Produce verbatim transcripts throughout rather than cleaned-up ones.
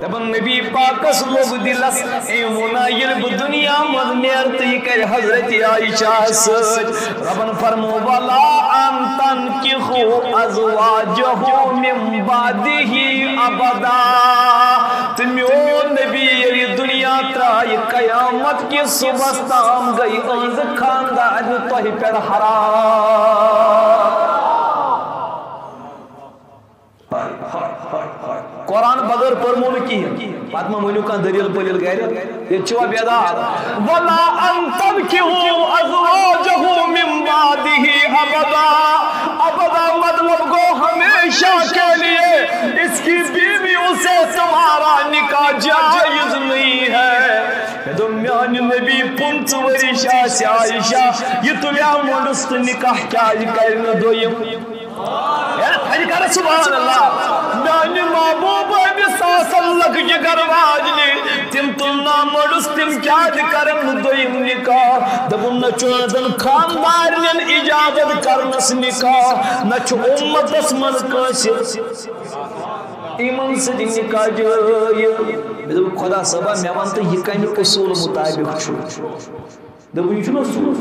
دبن نبی پاکس لوگ دلس اے ونا یل دنیا مد نیرتی کر حضرت عائشہ سچ ربن فرمو والا انتن کی خو ازواجہ من بعدہ ابدا تمیو نبی یلی دنیا ترائی قیامت کی صبح تام گئی انز خاندان توہی پر حرام قرآن بغیر پرمون کی فاطمہ مولو کا دلیل پلیل گئے یہ چھوا بیدار وَلَا أَن تَبْكِهُ أَزْوَاجَهُ مِن بَعْدِهِ أَبَدًا ابدا مطلب گو ہمیشہ کے لیے اس کی بیوی اسے تمہارا نکاح جائز نہیں ہے دمیان نبی پنچ ورشا سے عائشہ یہ تو یا مدست نکاح کیا کرنا دویم حج کر سبحان اللہ میانی محبوب بساس اللہ کی گرواجنی تم تلنا مدس تم کیا کرن دویم نکاح دبن نچوزن خاندارین اجازت کرنس نکاح نچو امت اسمن کسی ایمان سے دن نکاح جائے دب خدا سبا میں وانتا یہ کمی اصول مطابق چھو دب یہ چھو اصول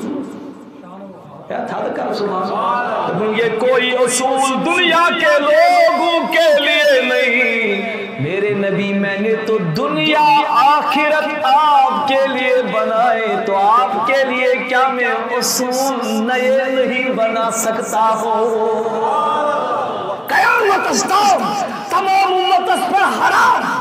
یہ کوئی اصول دنیا کے لوگوں کے لیے نہیں میرے نبی میں نے تو دنیا آخرت آپ کے لیے بنائے تو آپ کے لیے کیا میں اصول نئے نہیں بنا سکتا ہوں قیامت استام تمام امت اس پر حرام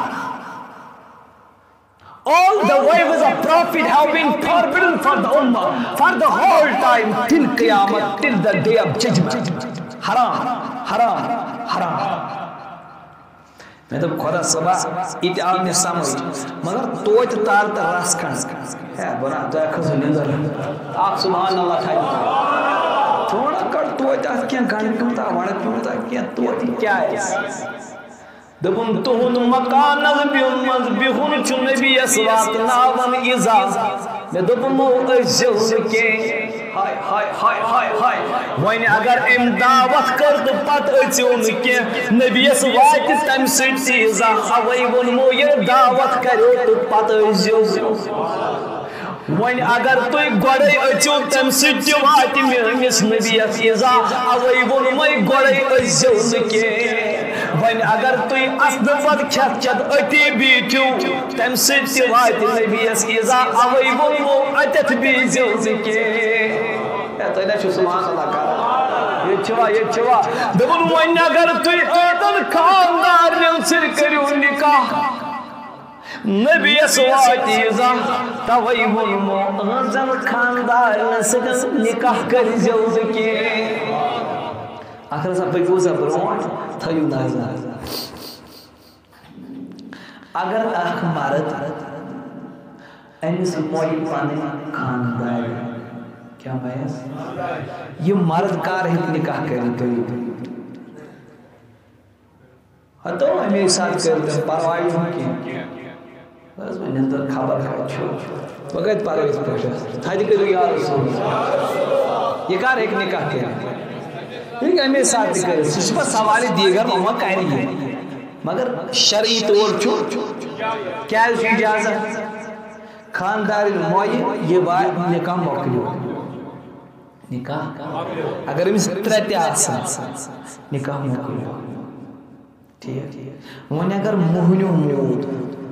All the ways of Prophet have been forbidden for the Ummah, for the whole time, till Qiyamah, till the day of judgment. Haram, haram, haram. میں تو خدا صبح اتعال میں سمجھ مگر تویت تار تر راس کھن ہے بنا تو ایک خزو نظر آپ سبحان اللہ کھائی تھوڑا کر تویت آت کیا گانے کمتا وانت کمتا کیا تویت کیا ہے دبن تہن مکان بیمز بہن چھ نبی اسوات ناون ازا میں دبن ازل کے ہائے ہائے ہائے ہائے ہائے وین اگر ام دعوت کر تو پت اچون کے نبی اسوات تم سٹی ازا اوی ون مو یہ دعوت کرو تو پت ازل وین اگر تو گوڑے اچو تم سٹی وات میرمس نبی ازا اوی ون مو گوڑے ازل کے وین اگر توی اسد پت کھت چت اتی بیٹھو تم ستی وات نبی اس ازا اوی بولو اتت بیزو زکے تو نہ چھو سبحان اللہ کا یہ چھوا یہ چھوا دبن وین اگر توی ادن خاندار نن سر کریو نکاح نبی اس وات ازا توی بولو ادن خاندار نن سر نکاح کر جو زکے آخر سا بگوزا برون تھیو نازا اگر اخ مرد اینس موئی پانے خاندار کیا بیس یہ مرد کار ہے نکاح کرنے تو ہتو ہمیں ساتھ کرتے ہیں پروائی ہوں کی بس میں نظر خبر ہے چھو وقت پارویز پوچھا تھا دیکھے یا رسول یہ کار ایک نکاح کرنے لیکن ہمیں ساتھ کرے سشبہ سوالی دیگر مہمہ کہہ رہی ہے مگر شرعی طور چھو کیا ہے اس کی اجازت خاندار موئی یہ بات نکاح موقعی ہو نکاح اگر ہمیں سترہتی آسان نکاح موقعی ہو ٹھیک ہے وہنے اگر مہنیو مود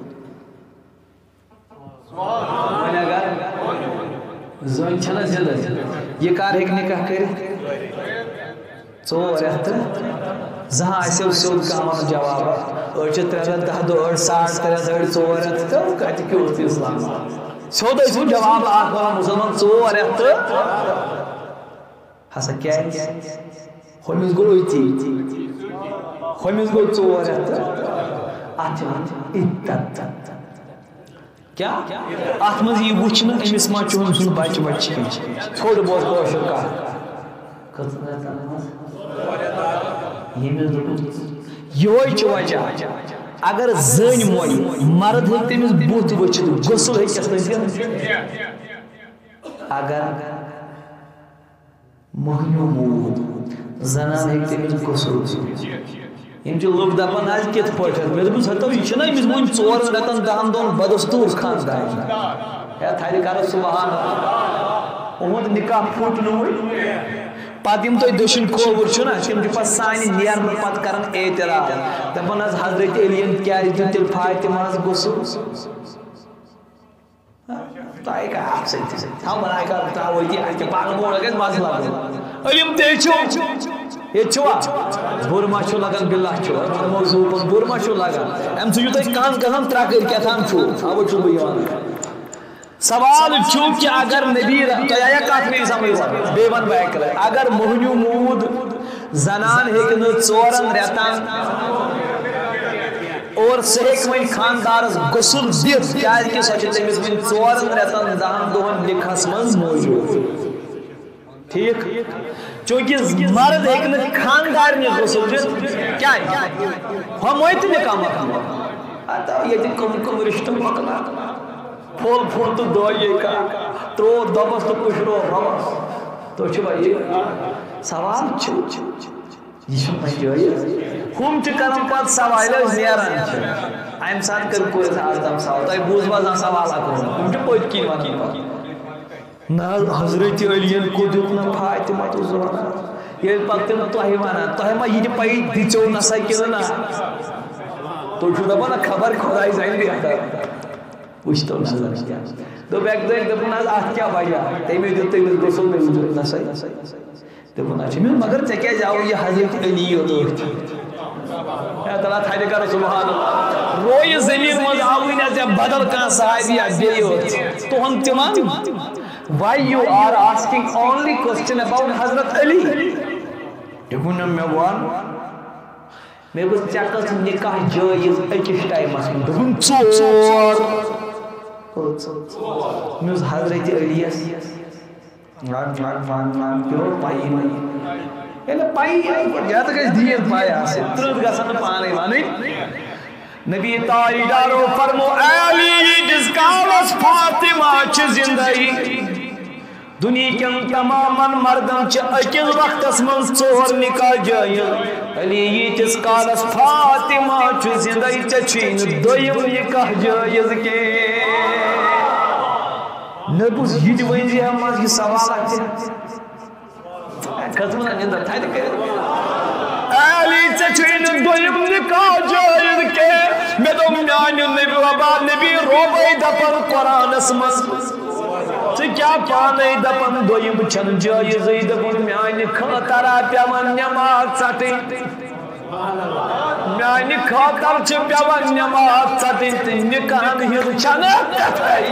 وہنے اگر زون چھنا زلد یہ کار ایک نکاح کرے ژور رٮ۪تھ زٕ آسیو سیوٚد کامن جواب أڑۍ چھِ ترٛےٚ رٮ۪تھ دہ دۄہ أڑۍ ساڑ ترٛےٚ رٮ۪تھ أڑۍ ژور رٮ۪تھ تہٕ کتہِ کیُتھ اسلام سیوٚد ٲسِو جواب اکھ ونان مُسلمان ژور رٮ۪تھ تہٕ ہسا کیٛازِ ہُمِس گوٚو أتی ہُمِس گوٚو ژور رٮ۪تھ تہٕ اتھ چھِ ونان عدت کیا اتھ منٛز یی وٕچھنہٕ أمِس ما چھُ أمۍ سُنٛد بچہِ وچہِ کینٛہہ تھوڑا بہت کٲشُر کتھ کٔژن رٮ۪تن منٛز یہ وجہ اگر زن موئی مرد ہے تمس بت وچھت غسل ہے اگر مہنیو مود زنان ہے تمس غسل یم لوگ دپان آج کت پہ مے دوپس ہتو یہ امس ون ژور رتن دہن دون بدستور خاندان یا تھرِ کر سبحان اللہ اہد نکاح پھٹ نوے پتہ یم تھی دشن کھوور چھنا تم پتہ سانہ نیرن پتہ کران اعتراض دپان حظ حضرت علیین کیا دیت تیل فاطمہ گسل تہ کر سکتے ہم بنائے کر تا وتی اچھا پاگل موڑ گژھِ مزٕ لگن علم تے چھو یہ چھوا برما چھو لگن باللہ چھو موضوع پن برما چھو لگن ام چھو تہ کان کان ترکر کیتھان چھو او چھو بیان سوال چھو کہ اگر نبی تو یا کات میں سمجھ بے ون بیک اگر مہنیو مود زنان ہیکن ژورن رتن اور سہیک وین خاندارس غسل دت کیاز کہ سو تمس وین ژورن رتن دہن دہن نکاحس من موجود ٹھیک چونکہ مرد ہیکن خاندار نے غسل دت کیا ہم ویت نکاح مکمل اتا یہ کم کم رشتہ مکمل پھول پھول تو دعائے کا ترو دبس تو پشرو رمس تو چھو یہ سوال چھو یہ چھو پہنچوئی ہم چھ کرم پات سوال نیران چھ ایم ساتھ کر کوئی آدم سوال تو بوز بازان سوال آکو ہم چھ پوچھ کین وان نا حضرت علیین کو دیتنا فاطمہ تو زورا یہ پاک تم تو ہی وانا تو ہی ما یہ پائی دیچو نسا کنا تو چھو دبا نا خبر خدای زائن بھی آتا وش تو نظر کیا دو بیک دو ایک دفعہ ناز آت کیا بھایا تیمی دیتے ہوئے گسل میں وجود نسائی دفعہ ناچی میں مگر چکے جاؤ یہ حضرت علی ہوتی یا تعالیٰ تھائے دیکھا سبحان اللہ روئی زمین مز آوئی نیسے بدل کان صاحبی یا بیئی ہوتی تو ہم تمام why you are asking only question about حضرت علی دیکھونا میں وان میں بس چاکس نکاح جائز اکیش ٹائم اسم دکھن چور میں اس حضرت علیہ ران ران ران ران کیوں پائی نہیں یعنی پائی یا تو کچھ دیر پائی آسے ترد گا سن پانے مانی نبی تاری دارو فرمو علی جس کالس فاطمہ چھ زندگی دنیا کن تماما مردم چھ اکل وقت اسمن ژور نکاح جائز علی جس کالس فاطمہ چھ زندگی چھ دویم نکاح جائز کے نبوز یہ وینزی ہم آج یہ سوال آتے ہیں کھتمنا نندر تھا دکھے علی چچوین دویم نکاح جائز کے میں دو میانی نبی وبا نبی روبائی دپن قرآن اسمس تو کیا پانے دپن دویم چھن جائز دپن میانی خطرہ پیون نماز ساتے میانی خطر چھ پیون نماز ساتے نکاحن ہر چھنک کتائی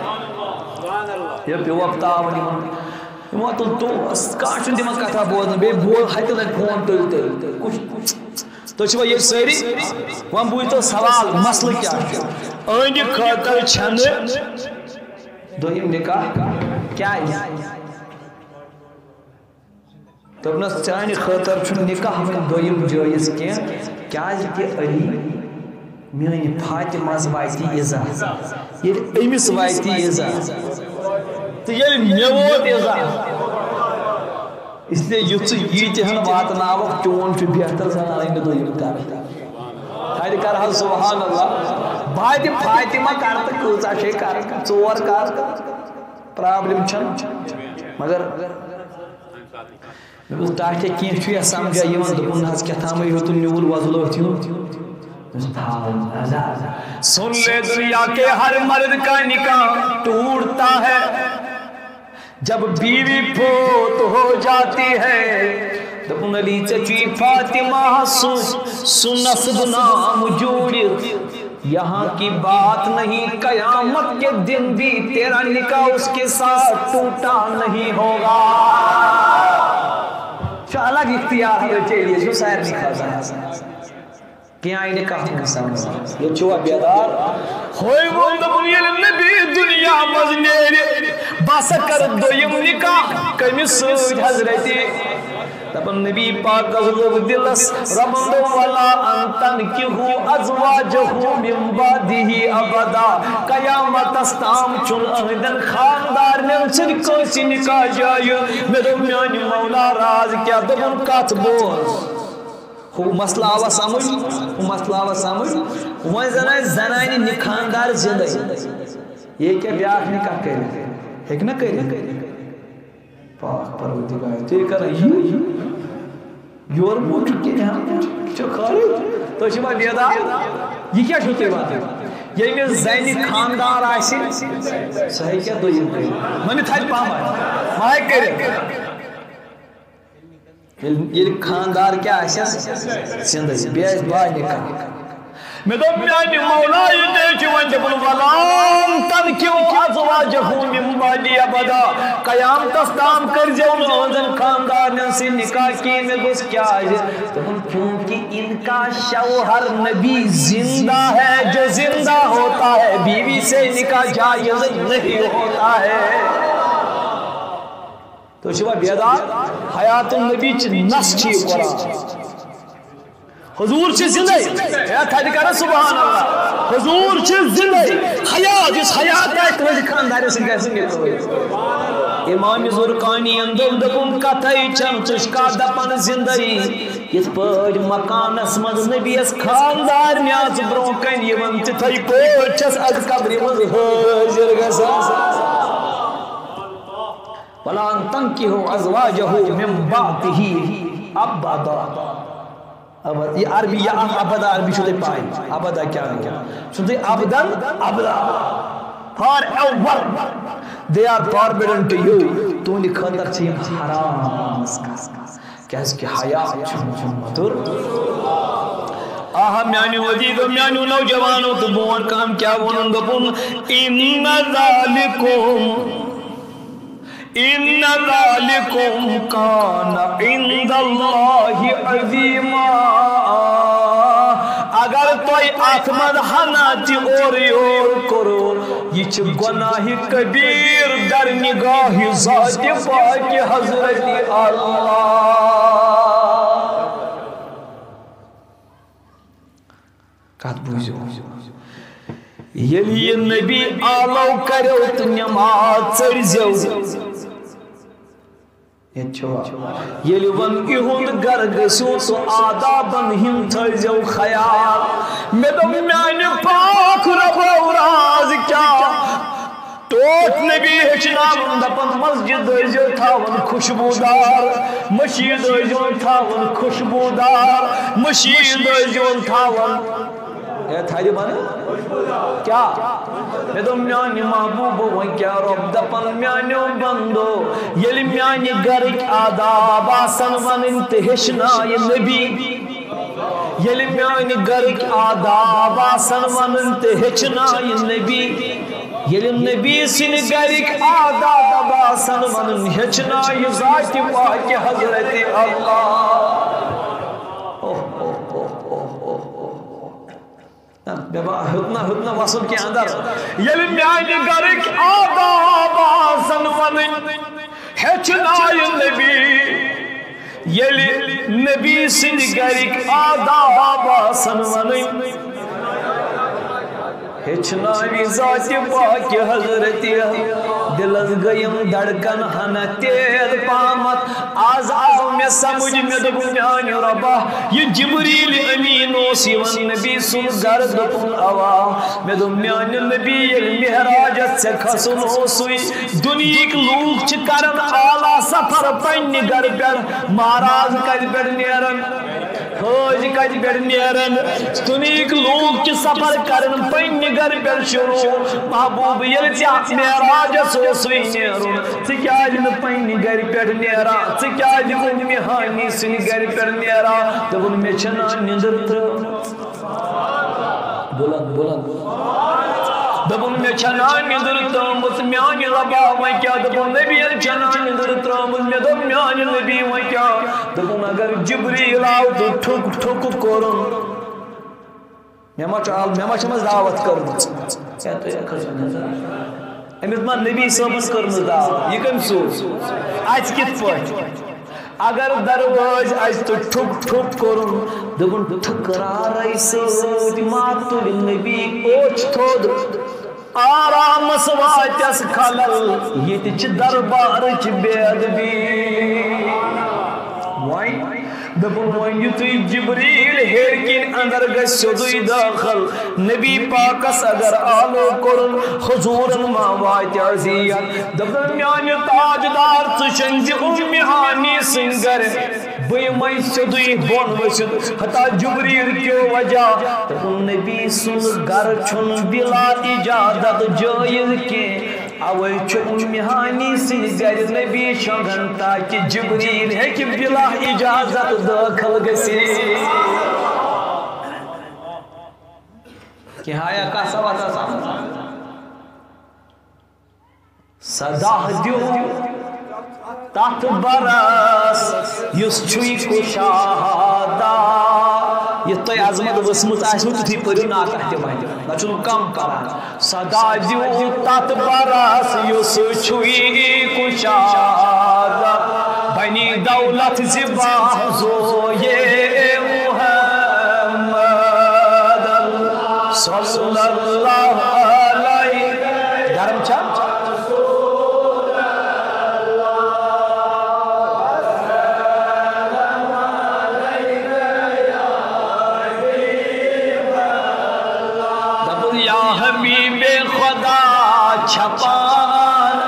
یہ پیو اپتا آمنی من یہ تو تو کاشن دیمن کتا بوزن بے بول حتی لگ فون تل تل کچھ تو چھو یہ سیری وہاں بوئی تو سوال مسئلہ کیا ہے آئینی خاطر چھند دوہیم نکاح کیا ہے تو اپنا چانی خاطر چھن نکاح میں دوہیم جائز کیا کیا ہے کہ علی میانی فاطمہ وائتی ازا یہ امیس وائتی ازا تو یہ میوت ازا اس لیے یوچ یہ تہن واتناوک چون چھ بہتر زنانین دویم کر خیر کر حض سبحان اللہ بھائی فاطمہ کرتا کلچا شے کر چور کر پرابلم چھن مگر میں بس تاکہ کین چھو یا سمجھا یہ من دکن حض کیا تھا میں ہوتو نیول وزلو تیوں سن لے دنیا کے ہر مرد کا نکاح ٹوٹتا ہے جب بیوی فوت ہو جاتی ہے دپن علی چچی فاطمہ سنسب نام جوڑت یہاں کی بات نہیں قیامت کے دن بھی تیرا نکاح اس کے ساتھ ٹوٹا نہیں ہوگا جو الگ اختیار ہے چلیے جو سائر نکاح ساتھ کیا آئینے کہا انسان یہ چھوہ بیدار ہوئی وند بنیل نبی دنیا مزنیر باسا کر دویم نکاح کمی سوچ حضرتی تبن نبی پاک ازلو دلس ربندو والا انتن کی ہو ازواجہو من بعدی ابدا قیامت استام چون اہدن خاندار میں سن کوئی نکاح جائے میرے میانی مولا راز کیا دبن کات بوز ہو مسئلہ آوا سمجھ ہو مسئلہ آوا سمجھ وہاں زنائن زنائن نکھاندار زندہ یہ کیا بیاک نکاح کرے ایک نہ کرے پاک پروردگار تے کر یہ یور موٹ کے یہاں چو خالی تو شما بیدار یہ کیا چھوٹے بات ہے یہ میں زینی خاندار آئیسی صحیح کیا دو یہ کرے میں تھا پام آئے مائے کرے یہ خاندار کیا آئیسی زندگی بیائیس بائی نکاح میں تو میانی مولا یہ دیکھ ونجب الغلام تن کیوں ازواجہو من بعدی ابدا قیام تستام کر جاؤں روزن خاندان سے نکاح کی میں گس کیا ہے کیونکہ ان کا شوہر نبی زندہ ہے جو زندہ ہوتا ہے بیوی سے نکاح جائز نہیں ہوتا ہے تو شبہ بیدار حیات النبی چھ نس چھی قرآن حضور چھ زندہ یا تھاڑی کہا سبحان اللہ حضور چھ زندہ حیات اس حیات ہے تو خاندار سے کیسے گے تو امام زرقانی اندر دکن کتھائی چم چشکا دپن زندگی اس پر مکان اسمد نبی اس خاندار نیاز بروکن یہ ونت تھائی پوچھس از قبری مز حاضر گسا وَلَا تَنْكِحُوا أَزْوَاجَهُ مِنْ بَعْدِهِ أَبَدًا یہ عربی یا ابدا عربی شدے پائیں ابدا کیا ہے شدے ابدن ابدا for ever they are forbidden to you تو نے خاندر چین حرام کیس کی حیات مدر آہا میانی ودید و میانی نوجوانو تو بون کام کیا ونن دپن ان ذالکم ان ذالکم کان عند اللہ عظیما اگر توی آتمد حناتی اوری اور کرو یہ چھ گناہ کبیر در نگاہ ذات پاک حضرت اللہ کات بوزو یلی نبی آلو کرو تو نماز چرزو یلی ون ایہود گر گسو تو آدابن ہم تھرزو خیال میں تو میان پاک رب راز کیا توٹ نبی ہچنام دپن مسجد دوزو تھاون خوشبودار مشید دوزو تھاون خوشبودار مشید دوزو تھاون یہ تھائی مانا کیا میں تو میانی محبوب ہوں کیا رب دپن میانیو بندو یلی میانی گرک آداب آسن من انتہشنا یہ نبی یلی میانی گرک آداب آسن من انتہشنا یہ نبی یلی نبی سن گرک آداب آسن من انتہشنا یہ ذات پاک حضرت اللہ ہتنا ہتنا وصل کے اندر یلی میانی گرک آداب آسن من ہچنائی نبی یلی نبی سن گرک آداب آسن من ہچنائی ذات پاک حضرت دلز گیم دڑکن ہنا تیر پامت آز آز میں سمجھ میں دب میانی ربا یہ جبریل امین اوسی ون نبی سن گرد پن آوا میں دب میانی نبی المحراجت سے کھسن اوسوی دنیک لوگ چکرن آلا سفر پنی گر پر ماراز کر پر نیرن حاج کج پر نیرن دنیک لوگ چی سفر کرن پنی گر پر شروع محبوب یلچا محراجت سوسوی نیرن سکیاج میں پنی گر پر نیرا سکیاج میں ہانی سن گر پر نیرا دبن میں چھنا نندر تر بلند بلند دبن میں چھنا نندر ترمت میانی ربا میں کیا دبن نبی چھنا نندر ترمت میں دب میانی نبی میں کیا دبن اگر جبریل آو تو ٹھک ٹھک کرن میں ما چاہل میں ما چمز دعوت کرن کیا تو یہ کھجن نظر امیت ما نبی صاحب کرن دعوت یہ کم سوز آج کت پوچھ اگر درواز آج تو ٹھک ٹھک کرن دبن ٹھکرا رئی سوز ماتل نبی اوچ تھود آرام سواتیس کھلل یہ تچ دربار چ بے ادبی وائی دبن وۄنۍ یُتھُے جبریٖل ہیٚرِ کِنۍ اندر گژھِ سیوٚدُے دٲخل نبی پاکس اگر آلو کوٚرُن حضوٗرن ما واتہِ اذیت دپن میانہِ تاجدار ژٕ چھَنہٕ زِ اُمہِ ہانی سٕنٛدۍ گرِ بہٕ یِمَے سیوٚدُے بۄن ؤسِتھ ہتا جبریٖل کیو وجہ دپن نبی سُنٛد گرٕ چھُنہٕ بِلا اِجازت جٲیِز کینٛہہ اوے چھُ اُمہِ ہانی سٕنٛدۍ گرِ نبی شۄنٛگان تاکہِ جبریٖل ہیٚکہِ بِلا اِجازت دٲخل گٔژھِتھ کینٛہہ آیا کانٛہہ سوال سمجھ سدا دیو تتھ برس یُس چھُے کُشادہ یہِ تۄہہِ عظمت ؤژھمٕژ آسِوٕ تِتھُے پٔرِو ناکاہ تہِ وۄنۍ نہ چھُنہٕ کم کران سدا دیو تتھ برس یُس چھُے کُشادہ بنی دولت زِ بازویے محمد صلی اللہ علیہ گرم چھا حبیب خدا چھپان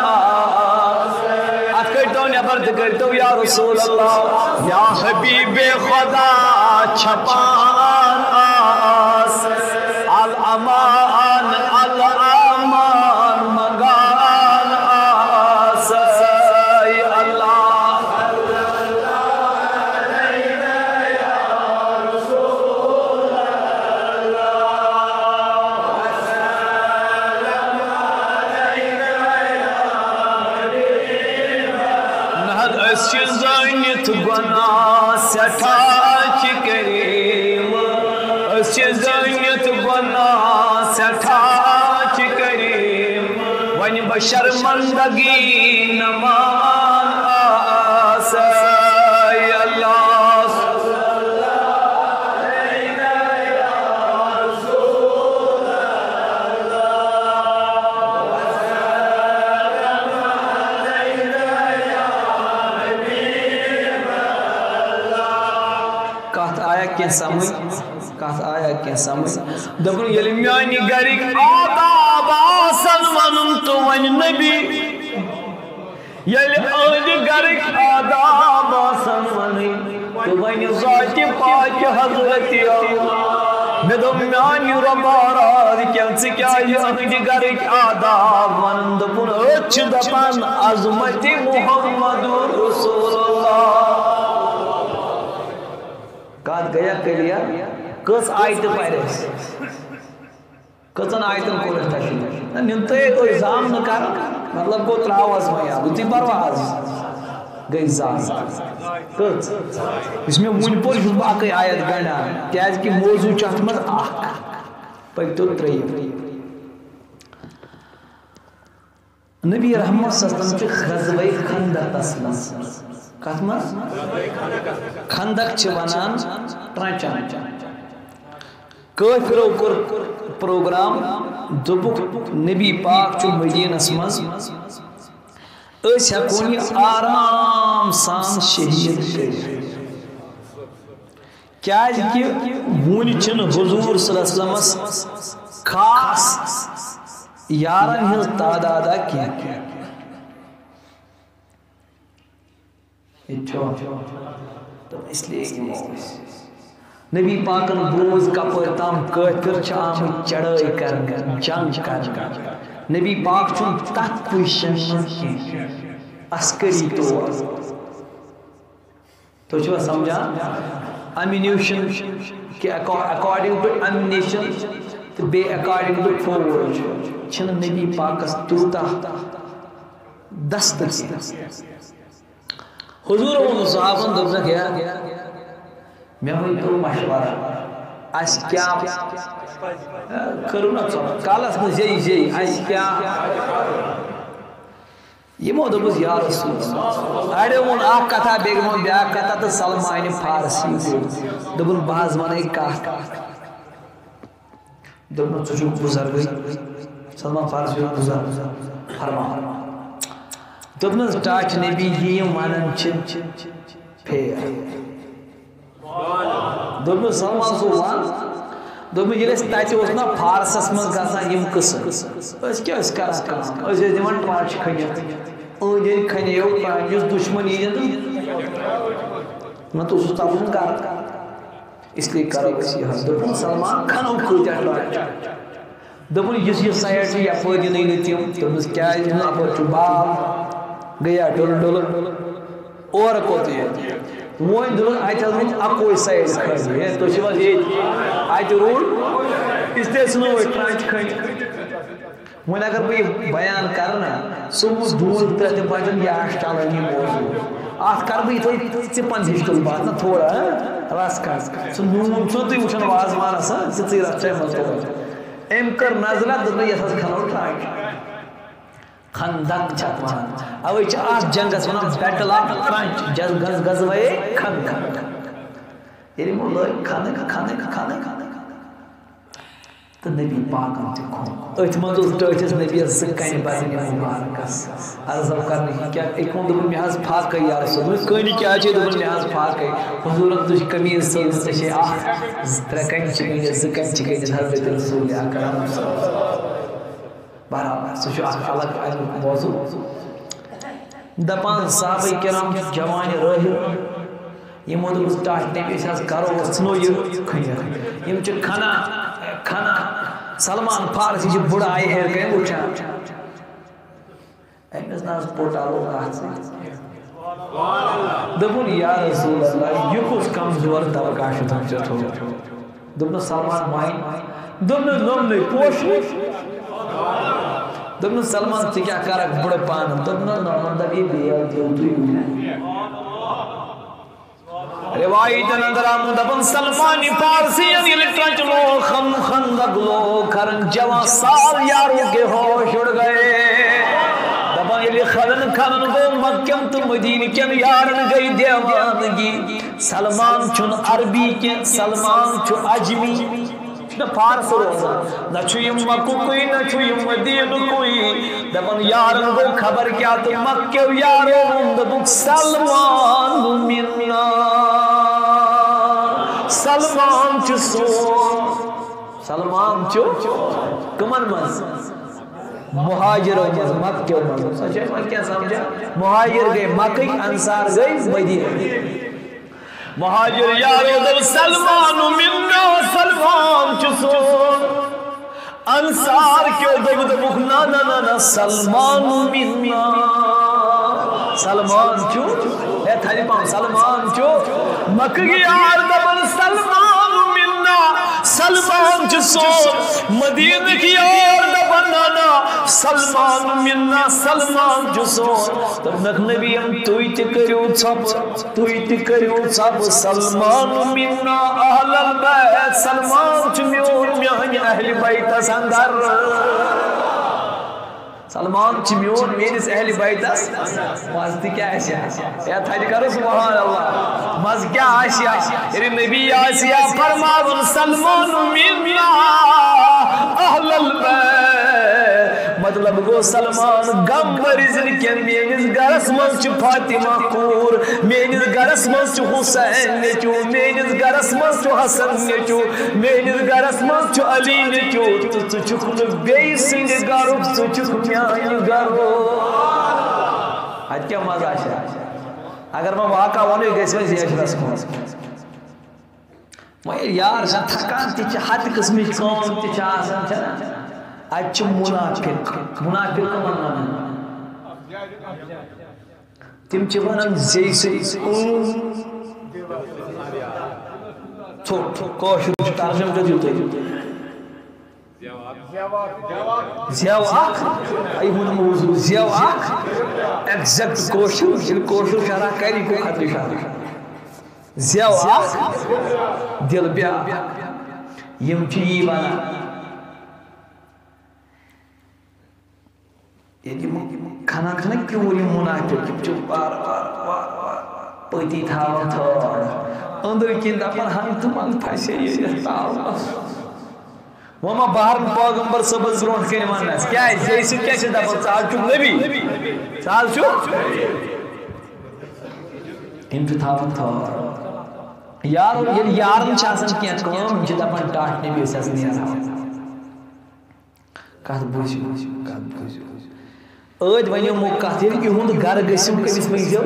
ات کرتو نبر کرتو یا رسول اللہ یا حبیب خدا چھپان آس الامان الامان مگان آس اے اللہ زٲنِتھ گۄناہ سٮ۪ٹھاہ چھِ کریٖم أسۍ چھِ زٲنِتھ گۄناہ سٮ۪ٹھاہ چھِ کریٖم وۄنۍ بہٕ شرمندگی نہ مان آس اے اللہ کینٛہہ سمجھ کتھ آیا کینٛہہ سمجھ دپُن ییٚلہِ میانہِ گرِکۍ آداب آسن ونُن تہٕ وۄنۍ نبی ییٚلہِ أہنٛدِ گرٕکۍ آداب آسن ونٕنۍ تہٕ وۄنۍ ذاتہِ پاکہِ حضرتِ مےٚ دوٚپ میانہِ رۄباراد کیٛاہ ژٕ کیٛازِ أہنٛدِ گرٕکۍ آداب ونان دوٚپُن أتھۍ چھِ دپان عظمتِ محمد رسول اللہ کتھ گیا کلیر کٔژ آیتہِ پرِ اَسہِ کٔژن آیتن کوٚر اَسہِ تشریح نِمتٕے الزام نہٕ کران مطلب گوٚو تراوس وۄنۍ یاد یُتھُے پروا آز گٔے زان کٔژ یُس مےٚ وُنہِ پوٚر چھُس بہٕ اکٕے آیت گنڈان کیٛازِ موضوٗع چھُ اتھ منٛز اکھ پٔکۍتو ترٛیٚیِم نبی رحمت صلی اللہ علیہ وسلم چھُ غزوہ خندقس منٛز کتھ منٛز خندق چھِ ونان ٹرٛچن کٲفرو کوٚر پروگرام دوٚپُکھ نبی پاک چھُ مدیٖنس منٛز أسۍ ہٮ۪کون یہِ آرام سان شہیٖد کٔرِتھ کیٛازِ کہِ وُنہِ چھِنہٕ حضوٗر صلی اللہ علیہ وسلمس خاص یارن ہٕنٛز تعدادا کینٛہہ اس لیے نبی پاکن بوز کپٲرۍ تام کٲفر چھِ آمٕتۍ چڑٲے کرنہِ جنگ کرنہِ نبی پاک چھُنہٕ تتھ پُزِشن منٛز کینٛہہ عسکری طور تُہۍ چھِوا سمجھان امیونیشن کہِ اکارڈنگ ٹُو امیونیشن تہٕ بیٚیہِ اکارڈنگ ٹُو فورج چھِنہٕ نبی پاکس تیوٗتاہ دستہٕ کینٛہہ حضور ووٚن صحابن دوٚپنکھ ہے مےٚ ؤنۍتو مشورہ اَسہِ کیٛاہ کٔرِو نا ژۄپہٕ کالس منٛز زیٚیہِ زیٚیہِ اَسہِ کیٛاہ یِمو دوٚپُس یا رسول اللہ اَڑیو ووٚن اکھ کتھا بیٚیہِ ووٚن بیٛاکھ کتھا تہٕ سلمانہِ فارسی گوٚو دوٚپُن بہٕ حظ ونے کتھ دوٚپُن ژٕ چھُکھ بُزرگٕے سلمان فارسی بُزرگ فرما دوٚپنس ٹاٹھ نبی یہِ یِم ونان چھِ پھیر دوٚپمَس سلمان صوبان دوٚپمَس ییٚلہِ أسۍ تَتہِ اوس نا فارسَس منٛز گژھان یِم قٕصہٕ أسۍ کیٛاہ ٲسۍ کران کٲم أسۍ ٲسۍ دِوان ٹرٛچ کھٔنِتھ أنٛدۍ أنٛدۍ کھَنیو یُس دُشمن یِیہِ تہٕ نَتہٕ اوسُس تَپُن گرٕ اِسلیے کَرو أسۍ یِہوٚے دوٚپُن سلمان کھَنو کۭتیاہ ٹرٛچ دوٚپُن یُس یہِ سایڈ چھِ یَپٲرۍ یِنٕے نہٕ تِم دوٚپمَس کیٛازِ اَپٲرۍ چھُ بال گٔیا ڈُلہٕ ڈُلہٕ اورٕ کوٚت یہِ وۄنۍ دوٚپُن اَتہِ حظ روٗد اَکوے سایڈ کھٲلِتھ ہے تُہۍ چھِو حظ ییٚتہِ اَتہِ روٗد اِسلیے ژھٕنو أسۍ ٹرٛچ کھٔنِتھ وۄنۍ اگر بہٕ یہِ بیان کَرٕ نا سُہ اوس دوٗر ترٛےٚ تہِ بَچَن یہِ آسہِ چَلٲنی موضوٗع اَتھ کَرٕ بہٕ یِتھَے ژِپَن ہِش تُلہٕ بہٕ اَتھ نا تھوڑا رَس کھَس سُہ نوٗن چھُنہٕ تُہۍ وٕچھان وازوانَس سٕژٕے رَس چھِ منٛز أمۍ کٔر نظرہ دوٚپُن یَتھ حظ کھَنو ٹرٛچ خندق چھِ اَتھ وَنان اَوَے چھِ اَتھ جنٛگَس وَنان بیٹل آف ٹرٛنچ غزوے خندق ییٚلہِ یِمو لٲگۍ خندق خندق خندق تہٕ نبی پاکَن تہِ کھوٚن أتھۍ منٛز اوس ٹٲٹھِس نبیَس زٕ کَنہِ بَرٕنۍ مُبارکَس عرضو کَرنہٕ کیٛاہ أکۍ ووٚن دوٚپُن مےٚ حظ پھاکَے یا رسول دوٚپُن کٔنۍ کیٛاہ چھے دوٚپُن مےٚ حظ پھاکَے حضوٗرَن تُج قمیٖض صٲب ژےٚ چھے اَکھ ترٛےٚ کَنہِ چھِ گٔنِتھ زٕ کَنہِ چھِ گٔنِتھ حضرت رسول اکرم برابر سُہ چھُ اَکھ الگ اَمیُک موضوٗع دَپان صحابَے کِرام چھِ جوانہِ رٲہِب یِمو دوٚپُس ٹاٹھ نبی أسۍ حظ کَرو ژھٕنو یہِ کھٔنِتھ یِم چھِ کھنان کھنان سلمان فارسی چھِ بُڑٕ آیہِ ہیٚرِ کَنہِ وٕچھان أمِس نہ حظ پوٹا لوگ اَتھ سۭتۍ دوٚپُن یا رسول اللہ یہِ کُس کمزور طبقہ چھُ تٔمۍ ژےٚ تھوٚومُت دوٚپنَس سلمان ماین دوٚپنَس دوٚپنُے پوشہٕ دوٚپنَس سلمان ژٕ کیٛاہ کَرکھ بُڑٕ پانہٕ دوٚپنَس نَمَن دَپ یہِ بیل دِیِو تُہۍ روایتن اندر آمد دپن سلمان فارسین یلی ٹرچ لوگ خم خندق لوگ کھرن جوان سال یاروں کے ہوش اڑ گئے دپن یلی خلن کھلن گو مکم تو مدین کن یارن گئی دیوانگی سلمان چون عربی کے سلمان چو عجمی نہ فارس روزا نہ چھو یم مکو کوئی نہ چھو یم مدین کوئی دپن یارن گو خبر کیا تو مکیو یاروں دپن سلمان منا سلمان چھو سو سلمان چھو کمن مز مہاجروں مز مکیو مز سچے میں کیا سمجھا مہاجر گئے مکہ انصار گئے مدینہ مہاجر یارو دل سلمان منا سلمان چھو سو انصار کیوں دب دبک نا نا نا نا سلمان منا سلمان چھو اے تھالی پاؤں سلمان چھو مکہ یار دبن سلمان منا سلمان چھو سو مدینہ کی یار دبن نانا سلمان منا سلمان چھو سو تب نک نبی ہم توی تکریو چھپ توی تکریو چھپ سلمان منا اہل البیت سلمان چھو میون میان اہل بیت سندر سلمان چھو میون میرس اہل بیت مازدی کیا آشیا یا تھاجی کرو سبحان اللہ ماز کیا آشیا یعنی نبی آسیا فرماون سلمان منا اہل البیت مطلب گو سلمان غم مریضن کین میانس گرس مز چھ فاطمہ کور میانس گرس مز چھ حسین نیچو میانس گرس مز چھ حسن نیچو میانس گرس مز چھ علی نیچو تو چھ بیٚیہِ سٕنٛدِ گرُک ژٕ چھُکھ میانہِ گرُک اتہِ کیٛاہ مزٕ آسہِ اگر بہٕ واقع ونہٕ یہِ گژھِ وۄنۍ زیچھرس منٛز وۄنۍ ییٚلہِ یار چھِ تھکان تہِ چھِ ہتہِ قٕسمٕچ کٲم تہِ چھِ آسان چھَنا اتہِ چھِ منافق منافق کٕمن ونان تِم چھِ ونان زیٚیہِ سۭتۍ ژھوٚٹ کٲشُر چھُ ترجمہٕ کٔرِو تُہۍ زیو اکھ ای ووٚن موضوع زیو اکھ ایگزیکٹ کٲشُر ییٚلہِ کٲشُر شرح کرِ گوٚو خطرٕ شرح زیو اکھ دل بیٛاکھ یِم چھِ یی ونان ییٚلہِ یِم کھنان چھِنا کیوٗر یِم منافق یِم چھِ وار وار وار وار پٔتی تھاوان تھٲر أنٛدرٕ کِنۍ دپان ہن تہٕ منٛز پھسے ییٚتہِ تالس وۄنۍ ما بہرن پیغمبر صٲبس برونٛٹھ کَنہِ وننس کیٛازِ ژےٚ سۭتۍ کیٛاہ چھِ دپان ژٕ حظ چھُکھ نبی ژٕ حظ چھُکھ یِم چھِ تھاوان تھٲر یار ییٚلہِ یارن چھِ آسان کینٛہہ کٲم یِم چھِ دپان ٹاٹھ نبی ٲسۍ آسان نیران کتھ بوٗزِو کتھ بوٗزِو ٲدۍ ونیومو کتھ ییٚلہِ یِہُنٛد گرٕ گٔژھِو کٔمِس مٔنٛگزیو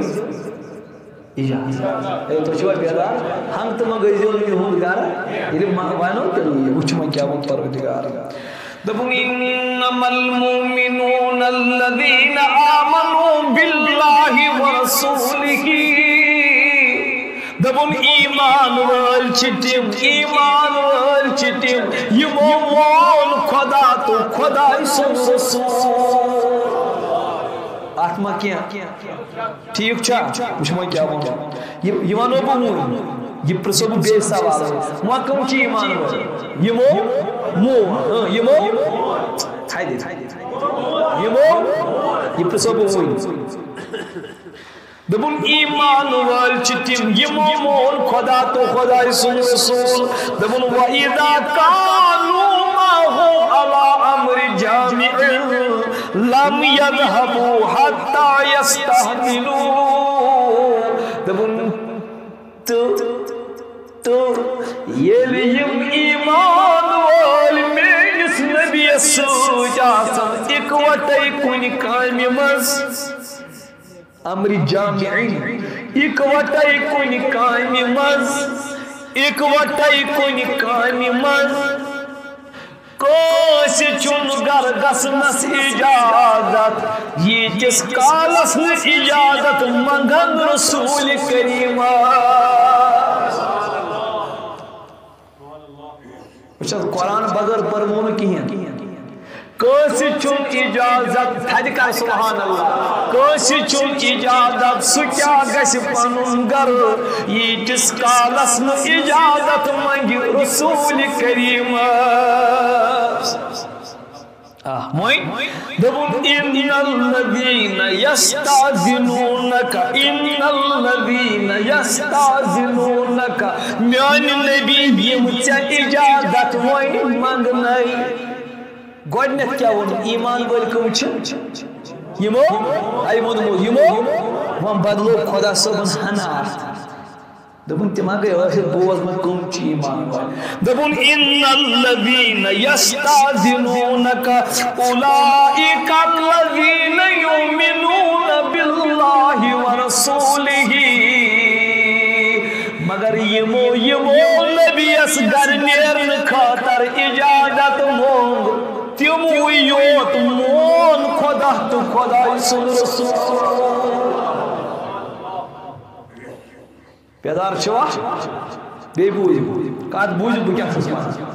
اجازت اے تُہۍ چھِوا بیدار ہنٛگتہٕ منٛگ ٲسۍزیو نہٕ یِہُنٛد گرٕ ییٚلہِ ونو تیٚلہِ وٕچھ وۄنۍ کیٛاہ ووٚن پروردگار دوٚپُن انما المؤمنون الذين آمنوا بالله ورسوله دبن ایمان وال چھ تم ایمان وال چھ تم یمو مون خدا تو خدا سن رسول اتما کیا ٹھیک چھا وچھ مو کیا ون یہ ونو بہون یہ پرسو بے سوال ما کم چھ ایمان وال یمو مو یمو تھائی دے یمو یہ پرسو بہون دبن ایمان وال چھ تم یمو مون خدا تو خدا سن رسول دبن وَإِذَا كَانُوا مَعَهُ عَلَىٰ أَمْرِ جَامِعٍ لَمْ يَذْهَبُوا حَتَّى يَسْتَحْمِلُوا دبن تو تو ییٚلہِ یِم ایمان وٲلۍ میٲنِس نبیَس سۭتۍ آسن اِکوٹے کُنہِ کامہِ منٛز امر جامعین اکوٹے کُنہِ کامہِ منٛز اکوٹے کُنہِ کامہِ منٛز کٲنٛسہِ چھُنہٕ گرٕ گژھنس اجازت ییٖتِس کالس نہٕ اجازت منگن رسول کریٖمہ وٕچھ حظ قرآن بغٲر پرمو نہٕ کِہیٖنۍ کٲنٛسہِ چھُنہٕ اجازت تھدِ کر سبحان اللہ کٲنٛسہِ چھُنہٕ اجازت سُہ کیٛاہ گژھِ پنُن گرٕ ییٖتِس کالس نہٕ اجازت منگہِ رسول کریٖمہ وۄنۍ دوٚپُن اِنَّ الَّذِينَ يَسْتَأْذِنُونَكَ اِنَّ الَّذِينَ يَسْتَأْذِنُونَكَ میٛانہِ نبی یِم ژےٚ اجازت وۄنۍ منگنَے گۄڈنٮ۪تھ کیٛاہ ووٚن ایمان وٲلۍ کٕم چھِ یِمو اے ووٚنمو یِمو وۄنۍ بدلو خۄدا صٲبَن ہنا اَتھ دوٚپُن تِم ہا گٔے ٲسِتھ بوزمٕتۍ کٕم چھِ ایمان وٲلۍ دوٚپُن اِنَّ الَّذِينَ يَسْتَأْذِنُونَكَ أُولَٰئِكَ الَّذِينَ يُؤْمِنُونَ بِاللَّهِ وَرَسُولِهِ مگر یِمو یِمو نبیَس گرٕ نیرنہٕ خٲطرٕ اجازت مونگ تِموٕے یوت مون خدا تہٕ خۄداے سُنٛد رسول بیدار چھوا بیٚیہِ بوٗزِو کتھ بوٗزِو بہٕ کیٛاہ چھُس وَنان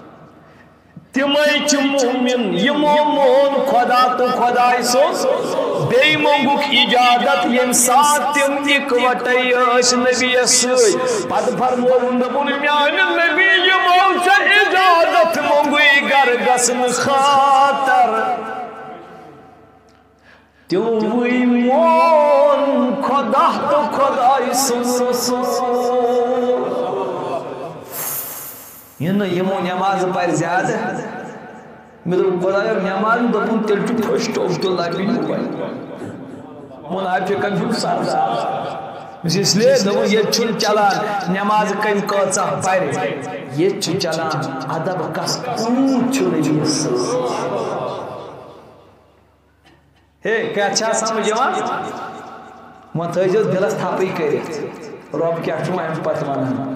تِمے چھِ مومِن یِمو مون خدا تہٕ خۄداے سُنٛد بیٚیہِ منٛگُکھ اجازت ییٚمہِ ساتہٕ تِم اِکوٹے ٲسۍ نبیَس سۭتۍ پتہٕ فرمووُن دوٚپُن میٛانہِ نبی یِمو ژےٚ اجازت منٛگُے گرٕ گژھنہٕ خٲطر تِموٕے مون خدا تہٕ خۄداے سُنٛد رسول یہِ نہٕ یِمو نٮ۪مازٕ پرِ زیادٕ مےٚ دوٚپ خۄدایا نٮ۪ماز دوٚپُن تیٚلہِ چھُ فٔسٹ عبداللہ بن اُبَے مُنافِقن ہُنٛد سردار اس لیے دوٚپُن ییٚتہِ چھُنہٕ چلان نٮ۪مازٕ کٔمۍ کۭژاہ پرِ ییٚتہِ چھُ چلان ادب کس کوٗت چھُ نبیَس سۭتۍ ہے کیٛاہ چھا سمجھ یِوان وۄنۍ تھٲیزیوس دِلس تھپٕے کٔرِتھ رۄب کیٛاہ چھُ وۄنۍ اَمہِ پتہٕ ونان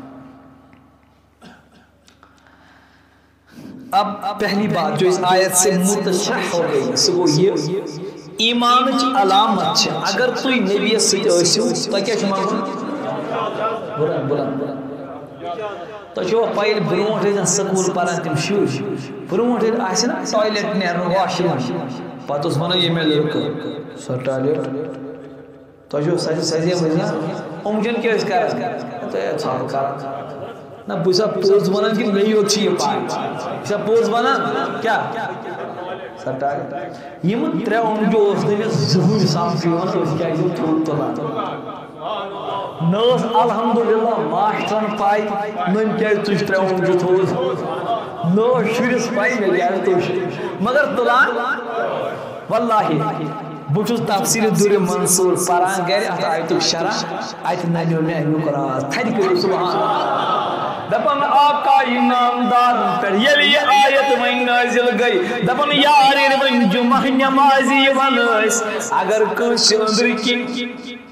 اب پہلی بات جو اس آیت سے متشرح ہو گئی سو وہ یہ ایمانچ علامت چھِ اگر تُہۍ نبیَس سۭتۍ ٲسِو تۄہہِ کیٛاہ چھُ منگُن بُلند بُلند تۄہہِ چھُوا پاے ییٚلہِ برونٛٹھ ٲسۍ سکوٗل پران تِم شُرۍ برونٛٹھ ییٚلہِ آسہِ نا ٹویلیٹ نیرُن واش روٗم پتہٕ اوس ونان ییٚمہِ لٔڑکہٕ سۄ ٹویلیٹ تۄہہِ چھُو سزے سزے مٔنٛزۍ یِم کیٛاہ ٲسۍ کران تۄہہِ ژھاو کران نہ بہٕ چھُسا پوٚز ونان کہِ مےٚ یوت چھِ یہِ پاے بہٕ چھُسا پوٚز ونان کیٛاہ سۄ ٹویلیٹ یِم ترٛےٚ اوٚنٛگجہِ اوس نہٕ أمِس زٕہٕنۍ سمکھٕ یِوان أسۍ کیٛازِ یِم تھوٚد تُلان نہ ٲس الحمدُاللہ ماشٹرن پاے نٔنۍ کیٛازِ تُج ترٛےٚ اوٚنٛگجہِ تھوٚد نہ اوس شُرِس پاے مےٚ کیٛازِ تُج مگر تُلان واللہ بچوس تفسیر دور منصور پران گھر ات آیت شرح آیت ننیو میں امیوک راز تھری کرو سبحان اللہ دپن آقا نامدار پر یلی یہ آیت وین نازل گئی دپن یارین وین جمعہ نمازی ونس اگر کنس اندر کی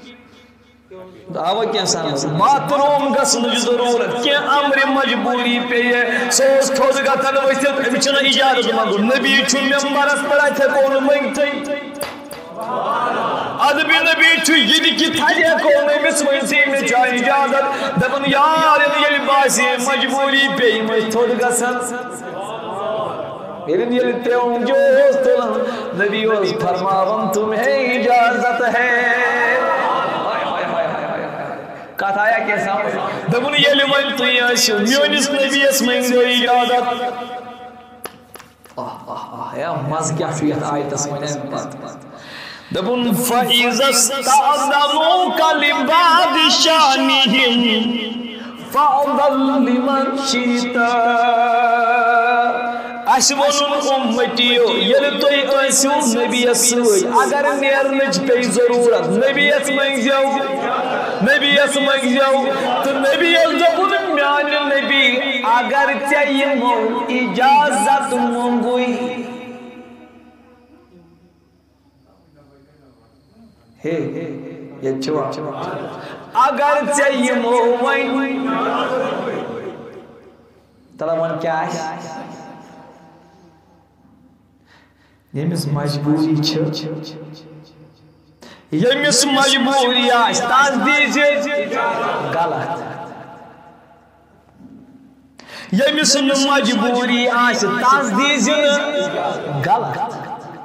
آوا کیا سانس بات روم گسن ضرورت کیا امر مجبوری پہ یہ سوز تھوز گتن ویسیت امیچنا اجازت مانگو نبی چھو ممبرس پر آئیتے کون منگتے ادبی نبی چھو یہ کی تھاجے کون مس ویسی میں چاہی اجازت دپن یار یہ باسی مجبوری پہ میں تھوز گسن میرے لیے تیون جو ہوستلن نبی وز فرماون تمہیں اجازت ہے کہتا آیا کیسا دبن یہ لمن تو یہ آشو میونس نبی اس میں جو اجازت آہ آہ آہ یا مز کیا فیت آیت اس میں دبن فَإِذَا اسْتَأْذَنُوكَ لِبَعْضِ شَأْنِهِمْ فَأْذَن لِمَنْ شِئْتَ اشون امتیو یل توی ایسو نبی اسوئی اگر نیرنج پی ضرورت نبی اس منگزیو نبی اس منگزیو تو نبی اس دبن میان نبی اگر چاہیے مو اجازت منگوئی ہے یہ چھوا اگر چاہیے مو وین طلبان کیا ہے یمس مجبوری چھ یمس مجبوری آس تاز دیجئے غلط یمس مجبوری آس تاز دیجئے غلط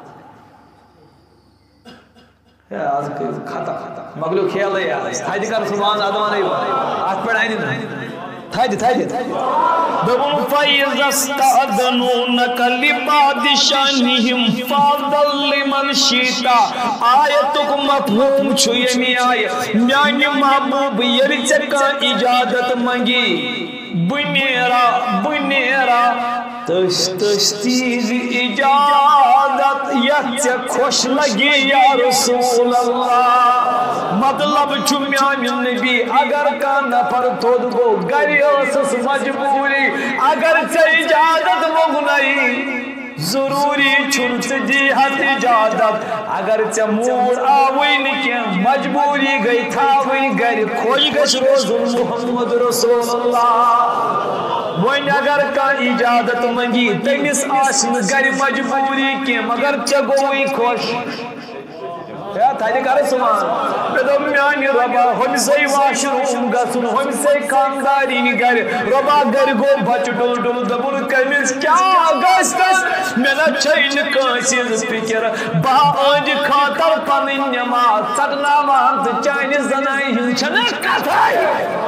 آج کھتا مغلو کھیل ہے آج تھائی دی کر سبحان آدمان آج پڑھائی نہیں تھائی دی تھائی دی دبن فَإِذَا اسْتَأْذَنُونَكَ لِبَعْضِ شَأْنِهِمْ فَأْذَن لِمَنْ شِئْتَ آیتک مفہوم چھو یمی آئے میانی محبوب یرچکا اجازت منگی بنیرا بنیرا تش تش تیز اجازت یت خوش لگی یا رسول اللہ مطلب چھو میانی نبی اگر کا نفر تھود گو گری اسس مجبوری اگر چھ اجازت مگنائی ضروری چھن دی حد اجازت اگر چھ مور آوئی نکیا مجبوری گئی تھاوئی گری کھوئی گش روز محمد رسول اللہ وین اگر کا اجازت منگی تیمیس آسن گری مجبوری کی مگر چھ گوئی خوش یا تھائی کار سمان بدم میانی ربا ہم سے واشروم گسن ہم سے کانداری نگر ربا گر گو بچ ڈول ڈول دبن کمیس کیا گستس مینا چھین کانسیز فکر با آنج خاطر پنن نماز سٹنا مانت چائنی زنائی ہنچنا کتائی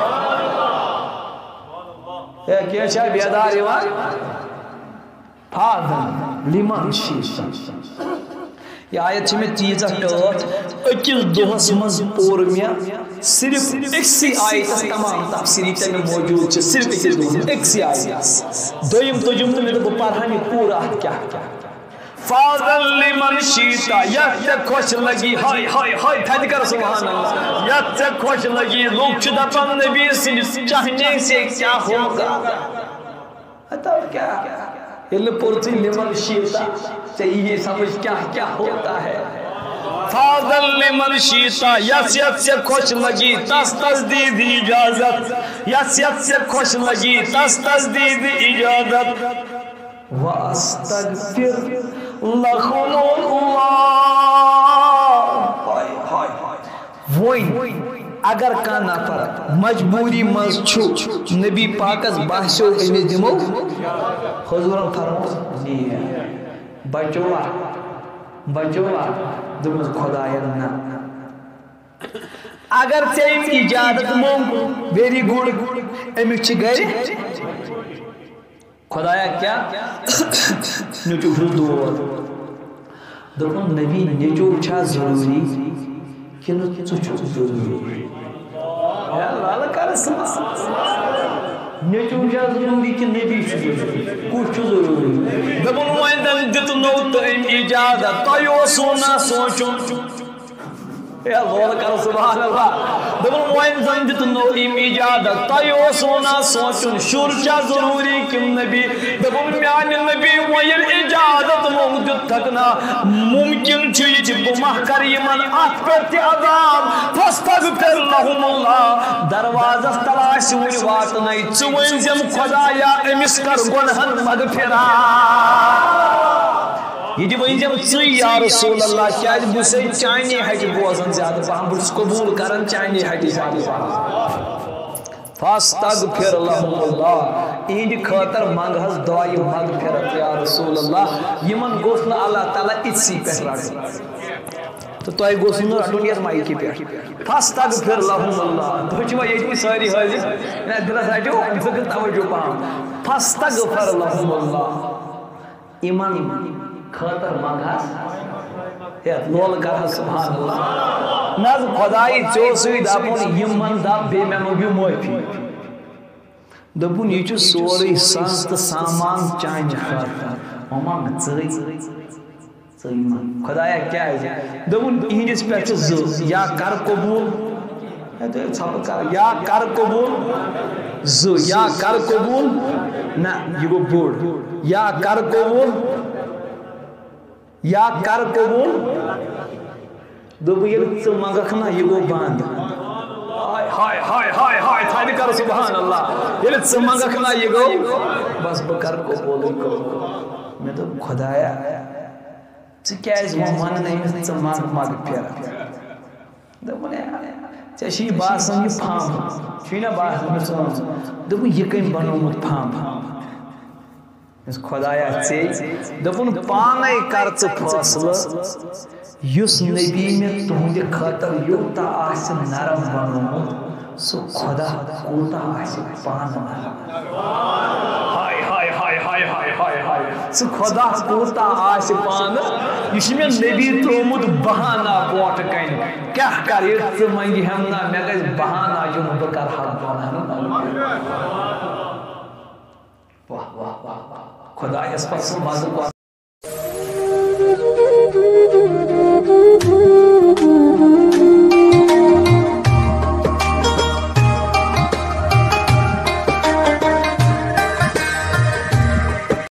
یا کیا شاہ بیداری وان فاذن لمن شئت یہ آیت میں چیزہ ٹوٹ اکیل دوہس مز پور میں صرف ایک سی آیت تمام تفسیری تک موجود چھے صرف ایک دوہس ایک سی آیت دویم تو جمع میں تو پارہانی پورا کیا کیا فاذن لمن شیطا یت خوش لگی ہائی ہائی ہائی تھا دکر سبحان اللہ یت خوش لگی لوگ چھتا پن نبی سے چاہنے سے کیا ہوگا حتی کیا یہ پورتی لمن شیطا چاہیے سمجھ کیا کیا ہوتا ہے فاذن لمن شیطا یس یس سے خوش لگی تس تزدید اجازت یس یس سے خوش لگی تس تزدید اجازت وَأَسْتَغْفِرْ لَخُمُ اللَّهِ ووین اگر کا نفر مجبوری مز چھو نبی پاکس بحثو امی دمو حضورم فرمو نہیں بچوا بچوا دمز خداینا اگر تیم اجازت مونگو ویری گوڑ امی چھ گئے خدایا کیا نچو دور دکھن نبی نچو چھا ضروری کہ نچو ضروری یا اللہ کر سما نچو چھا ضروری کہ نبی چھو ضروری کچھ چھو ضروری دکھن وائندن دت نو تو ام اجازت تو سونا سوچن یا غور کر سبحان اللہ دبن وائن زندت نویم اجازت تو سونا سوچن شرچا ضروری کم نبی دبن میان نبی وائن اجازت موجود تکنا ممکن چیز بمہ کریمن آت پر تی عذاب فاستغفر لهم اللہ دروازہ تلاش ہوئی وات نہیں چوئن زم خدایا امس کر گنہن مغفرہ یہ جو وہیں ژٕ یا رسول اللہ کیا بسے چانی ہٹی بوزن زیادہ پہم بس قبول کرن چانی ہٹی زیادہ پہم فاستغفر لهم اللہ این خاطر منگہز دعائی مغفرت یا رسول اللہ یمن گوشنا اللہ تعالیٰ اتسی پہ رڑ تو تو گوشنا رڑن یہ مائی کی پہ فاستغفر لهم اللہ تو چھو یہ ساری حاضر نا دلس ہٹو فکر توجہ پہم فاستغفر لهم اللہ ایمان خاطر منگہس یا لول کرہس سبحان اللہ ناز خدای چو سوی داپون یمن داپ بے میں مگیو موفی دپون یہ چو سوری سانت سامان چانج خاطر ممانگ چوئی چوئی من خدایا کیا ہے دپون اینجس پر چو زو یا کر قبول یا کر قبول زو یا کر قبول نا یہ گو بوڑ یا کر قبول یا کر قبول دوبو یہ ژٕ منگکھ نا یہ گو بند ہائے ہائے ہائے ہائے تھانے کر سبحان اللہ یہ ژٕ منگکھ نا یہ گو بس بہ کر قبول میں تو خدایا ژٕ کیازِ ون نہیں ژٕ منگ مغفرت دوٚپُن ژےٚ چھی باسان یہِ پھمب چھی نا باسان دوٚپُن یہِ کٔمۍ بنومُت پھمب خدایا ژے دپن پانے کر ژٕ فٲصلہٕ یُس نبی میں تہنٛدِ خٲطرٕ یوٗتاہ آسہِ نرم بنومُت سُہ خدا کوٗتاہ آسہِ پانہٕ نرم ہاے ہاے ہاے ہاے ہاے ہاے ہاے سُہ خدا کوٗتاہ آسہِ پانہٕ یہِ چھُ مےٚ نبی ترٛوومُت بہانہ برونٛٹھ کنہِ کیٛاہ کر ییٚلہِ ژٕ منگہم نا مےٚ گژھِ بہانہ یُن بہٕ کرٕ ہا گۄناہ واہ واہ واہ خدا اس پر سب مازو